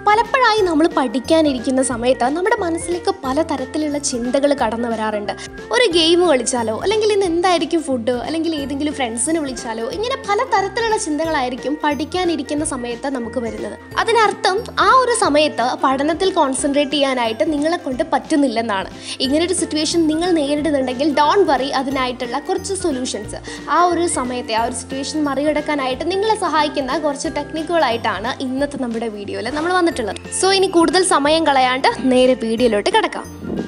പലപ്പോഴായി നമ്മൾ പഠിക്കാനിരിക്കുന്ന സമയത്ത് നമ്മുടെ മനസ്സിലേക്ക് പലതരത്തിലുള്ള ചിന്തകൾ കടന്നു വരാറുണ്ട്. ഒരു ഗെയിം കളിച്ചാലോ, അല്ലെങ്കിൽ ഇന്ന് എന്തായിരിക്കും ഫുഡ്, അല്ലെങ്കിൽ ഏതെങ്കിലും ഫ്രണ്ട്സിനെ വിളിച്ചാലോ, ഇങ്ങനെ പലതരത്തിലുള്ള ചിന്തകളായിരിക്കും പഠിക്കാനിരിക്കുന്ന സമയത്ത് നമുക്ക് വരുന്നത്. അതിനർത്ഥം ആ ഒരു സമയത്ത് പഠനത്തിൽ കോൺസെൻട്രേറ്റ് ചെയ്യാനായിട്ട് നിങ്ങളെ കൊണ്ട് പറ്റുന്നില്ലെന്നാണ്. ഇങ്ങനൊരു സിറ്റുവേഷൻ നിങ്ങൾ നേരിടുന്നുണ്ടെങ്കിൽ ഡോണ്ട് വറി, അതിനായിട്ടുള്ള കുറച്ച് സൊല്യൂഷൻസ് ആ ഒരു സമയത്തെ ആ ഒരു സിറ്റുവേഷൻ മറികടക്കാനായിട്ട് നിങ്ങളെ സഹായിക്കുന്ന കുറച്ച് ടെക്നിക്കുകളായിട്ടാണ് ഇന്നത്തെ നമ്മുടെ വീഡിയോയിൽ നമ്മൾ വന്നിട്ടുള്ളത്. സോ ഇനി കൂടുതൽ സമയം കളയാണ്ട് നേരെ വീഡിയോയിലോട്ട് കിടക്കാം.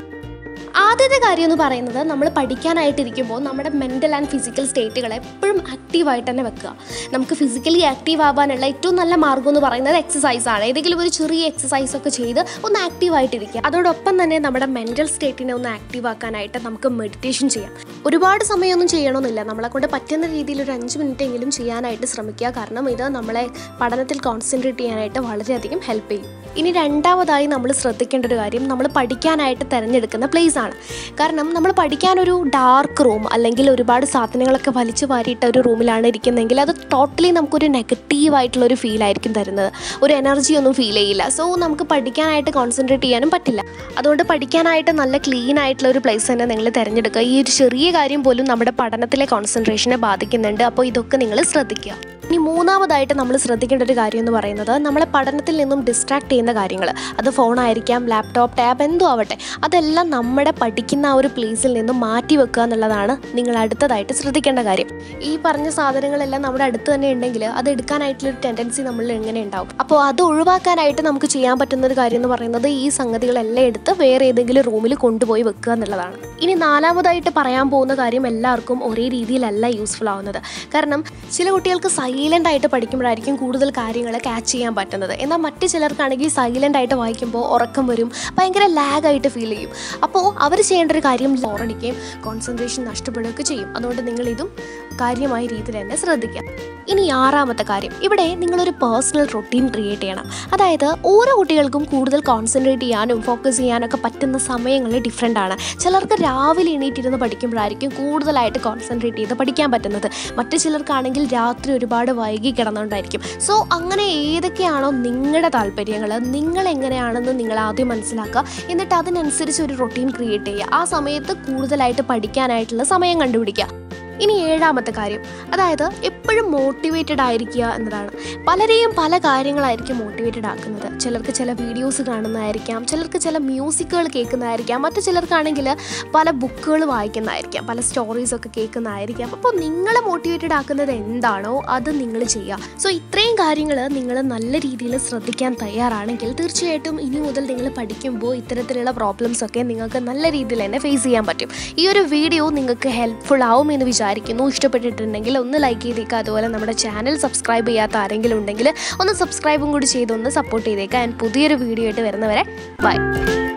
ആദ്യത്തെ കാര്യം എന്ന് പറയുന്നത്, നമ്മൾ പഠിക്കാനായിട്ടിരിക്കുമ്പോൾ നമ്മുടെ മെൻ്റൽ ആൻഡ് ഫിസിക്കൽ സ്റ്റേറ്റുകളെ എപ്പോഴും ആക്റ്റീവായിട്ട് തന്നെ വെക്കുക. നമുക്ക് ഫിസിക്കലി ആക്റ്റീവ് ആവാനുള്ള ഏറ്റവും നല്ല മാർഗ്ഗം എന്ന് പറയുന്നത് എക്സസൈസാണ്. ഏതെങ്കിലും ഒരു ചെറിയ എക്സസൈസൊക്കെ ചെയ്ത് ഒന്ന് ആക്റ്റീവായിട്ടിരിക്കുക. അതോടൊപ്പം തന്നെ നമ്മുടെ മെൻ്റൽ സ്റ്റേറ്റിനെ ഒന്ന് ആക്റ്റീവ് ആക്കാനായിട്ട് നമുക്ക് മെഡിറ്റേഷൻ ചെയ്യാം. ഒരുപാട് സമയമൊന്നും ചെയ്യണമെന്നില്ല, നമ്മളെ കൊണ്ട് പറ്റുന്ന രീതിയിൽ ഒരു 5 മിനിറ്റ് എങ്കിലും ചെയ്യാനായിട്ട് ശ്രമിക്കുക. കാരണം ഇത് നമ്മളെ പഠനത്തിൽ കോൺസെൻട്രേറ്റ് ചെയ്യാനായിട്ട് വളരെയധികം ഹെൽപ്പ് ചെയ്യും. ഇനി രണ്ടാമതായി നമ്മൾ ശ്രദ്ധിക്കേണ്ട ഒരു കാര്യം, നമ്മൾ പഠിക്കാനായിട്ട് തിരഞ്ഞെടുക്കുന്ന പ്ലേസ് ആണ്. കാരണം നമ്മൾ പഠിക്കാനൊരു ഡാർക്ക് റൂം അല്ലെങ്കിൽ ഒരുപാട് സാധനങ്ങളൊക്കെ വലിച്ചു വാരിയിട്ട ഒരു റൂമിലാണ് ഇരിക്കുന്നതെങ്കിൽ അത് ടോട്ടലി നമുക്കൊരു നെഗറ്റീവായിട്ടുള്ളൊരു ഫീലായിരിക്കും തരുന്നത്. ഒരു എനർജി ഒന്നും ഫീൽ ചെയ്യില്ല. സോ നമുക്ക് പഠിക്കാനായിട്ട് കോൺസെൻട്രേറ്റ് ചെയ്യാനും പറ്റില്ല. അതുകൊണ്ട് പഠിക്കാനായിട്ട് നല്ല ക്ലീൻ ആയിട്ടുള്ള ഒരു പ്ലേസ് തന്നെ നിങ്ങൾ തിരഞ്ഞെടുക്കുക. ഈ ഒരു ചെറിയ കാര്യം പോലും നമ്മുടെ പഠനത്തിലെ കോൺസെൻട്രേഷനെ ബാധിക്കുന്നുണ്ട്. അപ്പോൾ ഇതൊക്കെ നിങ്ങൾ ശ്രദ്ധിക്കുക. ഇനി മൂന്നാമതായിട്ട് നമ്മൾ ശ്രദ്ധിക്കേണ്ട ഒരു കാര്യം എന്ന് പറയുന്നത്, നമ്മളെ പഠനത്തിൽ നിന്നും ഡിസ്ട്രാക്ട് ചെയ്യുന്ന കാര്യങ്ങൾ, അത് ഫോണായിരിക്കാം, ലാപ്ടോപ്പ്, ടാബ്, എന്തോ ആവട്ടെ, അതെല്ലാം നമ്മുടെ പഠിക്കുന്ന ആ ഒരു പ്ലേസിൽ നിന്നും മാറ്റി വെക്കുക എന്നുള്ളതാണ് നിങ്ങൾ അടുത്തതായിട്ട് ശ്രദ്ധിക്കേണ്ട കാര്യം. ഈ പറഞ്ഞ സാധനങ്ങളെല്ലാം നമ്മുടെ അടുത്ത് തന്നെ ഉണ്ടെങ്കിൽ അത് എടുക്കാനായിട്ടുള്ളൊരു ടെൻഡൻസി നമ്മളിൽ എങ്ങനെ ഉണ്ടാവും. അപ്പോൾ അത് ഒഴിവാക്കാനായിട്ട് നമുക്ക് ചെയ്യാൻ പറ്റുന്ന ഒരു കാര്യം എന്ന് പറയുന്നത്, ഈ സംഗതികളെല്ലാം എടുത്ത് വേറെ ഏതെങ്കിലും റൂമിൽ കൊണ്ടുപോയി വെക്കുക എന്നുള്ളതാണ്. ഇനി നാലാമതായിട്ട് പറയാൻ പോകുന്ന കാര്യം എല്ലാവർക്കും ഒരേ രീതിയിലല്ല യൂസ്ഫുൾ ആവുന്നത്. കാരണം ചില കുട്ടികൾക്ക് സൈലൻ്റ് ആയിട്ട് പഠിക്കുമ്പോഴായിരിക്കും കൂടുതൽ കാര്യങ്ങൾ ക്യാച്ച് ചെയ്യാൻ പറ്റുന്നത്. എന്നാൽ മറ്റ് ചിലർക്കാണെങ്കിൽ സൈലൻ്റ് ആയിട്ട് വായിക്കുമ്പോൾ ഉറക്കം വരും, ഭയങ്കര ലാഗായിട്ട് ഫീൽ ചെയ്യും. അപ്പോൾ അവർ ചെയ്യേണ്ട ഒരു കാര്യം ബോറടിക്കുകയും കോൺസെൻട്രേഷൻ നഷ്ടപ്പെടുകയൊക്കെ ചെയ്യും. അതുകൊണ്ട് നിങ്ങളിതും കാര്യമായ രീതിയിൽ തന്നെ ശ്രദ്ധിക്കാം. ഇനി ആറാമത്തെ കാര്യം, ഇവിടെ നിങ്ങളൊരു പേഴ്സണൽ റൊട്ടീൻ ക്രിയേറ്റ് ചെയ്യണം. അതായത് ഓരോ കുട്ടികൾക്കും കൂടുതൽ കോൺസെൻട്രേറ്റ് ചെയ്യാനും ഫോക്കസ് ചെയ്യാനൊക്കെ പറ്റുന്ന സമയങ്ങൾ ഡിഫറെൻ്റ് ആണ്. ചിലർക്ക് രാവിലെ എണീറ്റിരുന്ന് പഠിക്കുമ്പോഴായിരിക്കും കൂടുതലായിട്ട് കോൺസെൻട്രേറ്റ് ചെയ്ത് പഠിക്കാൻ പറ്റുന്നത്. മറ്റു ചിലർക്കാണെങ്കിൽ രാത്രി ഒരുപാട് വൈകി കിടന്നുകൊണ്ടായിരിക്കും. സോ അങ്ങനെ ഏതൊക്കെയാണോ നിങ്ങളുടെ താല്പര്യങ്ങൾ, നിങ്ങൾ എങ്ങനെയാണെന്ന് നിങ്ങൾ ആദ്യം മനസ്സിലാക്കുക. എന്നിട്ട് അതിനനുസരിച്ച് ഒരു റൊട്ടീൻ ക്രിയേറ്റ് ചെയ്യുക. ആ സമയത്ത് കൂടുതലായിട്ട് പഠിക്കാനായിട്ടുള്ള സമയം കണ്ടുപിടിക്കുക. ഇനി ഏഴാമത്തെ കാര്യം, അതായത് എപ്പോഴും മോട്ടിവേറ്റഡ് ആയിരിക്കുക എന്നതാണ്. പലരെയും പല കാര്യങ്ങളായിരിക്കും മോട്ടിവേറ്റഡ് ആക്കുന്നത്. ചിലർക്ക് ചില വീഡിയോസ് കാണുന്നതായിരിക്കാം, ചിലർക്ക് ചില മ്യൂസിക്കുകൾ കേൾക്കുന്നതായിരിക്കാം, മറ്റു ചിലർക്കാണെങ്കിൽ പല ബുക്കുകൾ വായിക്കുന്നതായിരിക്കാം, പല സ്റ്റോറീസൊക്കെ കേൾക്കുന്നതായിരിക്കാം. അപ്പോൾ നിങ്ങളെ മോട്ടിവേറ്റഡ് ആക്കുന്നത് എന്താണോ അത് നിങ്ങൾ ചെയ്യുക. സോ ഇത്രയും കാര്യങ്ങൾ നിങ്ങൾ നല്ല രീതിയിൽ ശ്രദ്ധിക്കാൻ തയ്യാറാണെങ്കിൽ തീർച്ചയായിട്ടും ഇനി മുതൽ നിങ്ങൾ പഠിക്കുമ്പോൾ ഇത്തരത്തിലുള്ള പ്രോബ്ലംസൊക്കെ നിങ്ങൾക്ക് നല്ല രീതിയിൽ തന്നെ ഫേസ് ചെയ്യാൻ പറ്റും. ഈ ഒരു വീഡിയോ നിങ്ങൾക്ക് ഹെൽപ്ഫുൾ ആവുമെന്ന് വിചാരിക്കുന്നു. ഇഷ്ടപ്പെട്ടിട്ടുണ്ടെങ്കിൽ ഒന്ന് ലൈക്ക് ചെയ്തേക്കുക. അതുപോലെ നമ്മുടെ ചാനൽ സബ്സ്ക്രൈബ് ചെയ്യാത്ത ആരെങ്കിലും ഉണ്ടെങ്കിൽ ഒന്ന് സബ്സ്ക്രൈബും കൂടി ചെയ്തൊന്ന് സപ്പോർട്ട് ചെയ്തേക്കുക. പുതിയൊരു വീഡിയോ ആയിട്ട് വരുന്നവരെ ബൈ.